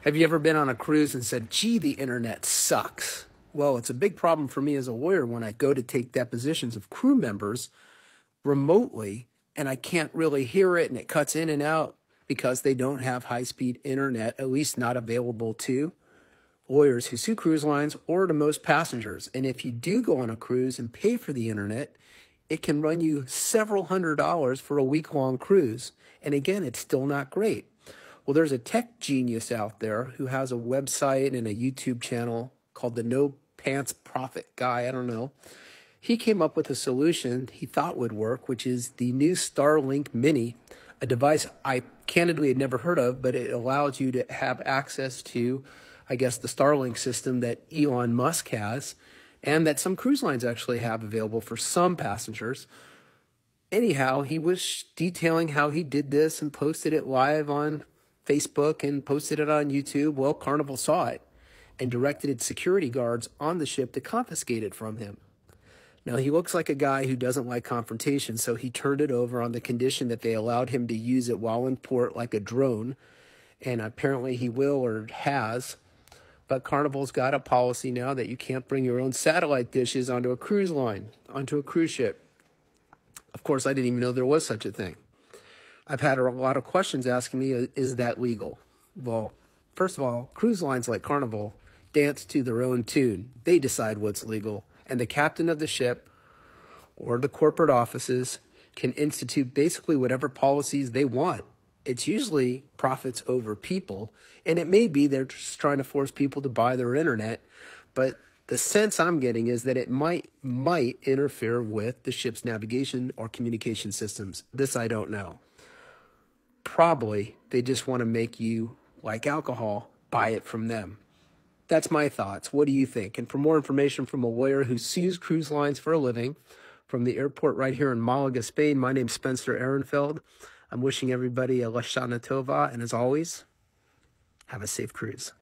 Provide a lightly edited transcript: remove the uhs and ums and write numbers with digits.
Have you ever been on a cruise and said, gee, the internet sucks? Well, it's a big problem for me as a lawyer when I go to take depositions of crew members remotely and I can't really hear it and it cuts in and out because they don't have high-speed internet, at least not available to lawyers who sue cruise lines or to most passengers. And if you do go on a cruise and pay for the internet, it can run you several $100s for a week-long cruise. And again, it's still not great. Well, there's a tech genius out there who has a website and a YouTube channel called the No Pants Profit Guy. I don't know. He came up with a solution he thought would work, which is the new Starlink Mini, a device I candidly had never heard of, but it allows you to have access to, I guess, the Starlink system that Elon Musk has and that some cruise lines actually have available for some passengers. Anyhow, he was detailing how he did this and posted it live on Facebook and posted it on YouTube. Well, Carnival saw it and directed its security guards on the ship to confiscate it from him. Now, he looks like a guy who doesn't like confrontation, so he turned it over on the condition that they allowed him to use it while in port like a drone, and apparently he will or has. But Carnival's got a policy now that you can't bring your own satellite dishes onto a cruise line, onto a cruise ship. Of course, I didn't even know there was such a thing. I've had a lot of questions asking me, is that legal? Well, first of all, cruise lines like Carnival dance to their own tune. They decide what's legal, and the captain of the ship or the corporate offices can institute basically whatever policies they want. It's usually profits over people, and it may be they're just trying to force people to buy their internet, but the sense I'm getting is that it might interfere with the ship's navigation or communication systems. This I don't know. Probably they just want to make you, like alcohol, buy it from them. That's my thoughts. What do you think? And for more information from a lawyer who sues cruise lines for a living, from the airport right here in Malaga, Spain, my name's Spencer Ehrenfeld. I'm wishing everybody a Lashana Tova, and as always, have a safe cruise.